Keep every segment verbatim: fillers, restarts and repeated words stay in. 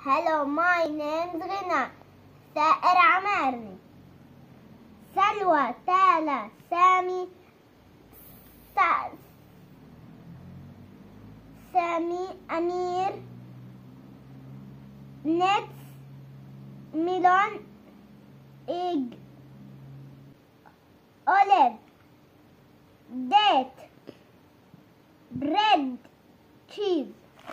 Hello, my name's Ghina Amarneh. Salwa, Tala, Sami, Sa, Sami, Amir, Nets, Melon, Egg, Olive, Date, Bread, Cheese.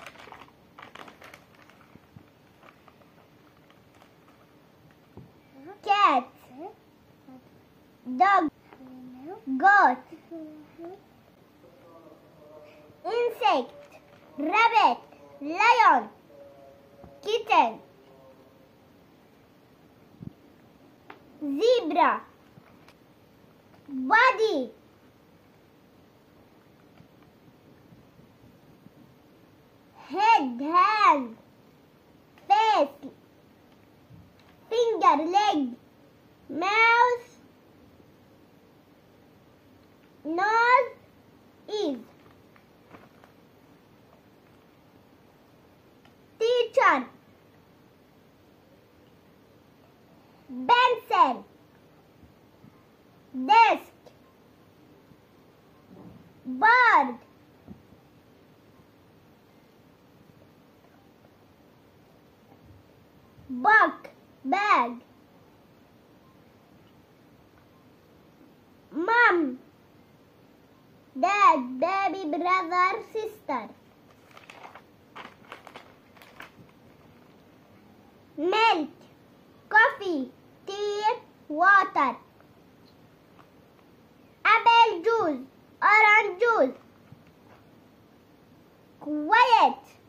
Cat, dog, goat, insect, rabbit, lion, kitten, zebra, body, head, hand, face, finger, leg, mouth, nose, ears. Teacher, pencil, desk, bird, book, bag, mom, dad, baby, brother, sister, milk, coffee, tea, water, apple juice, orange juice, quiet,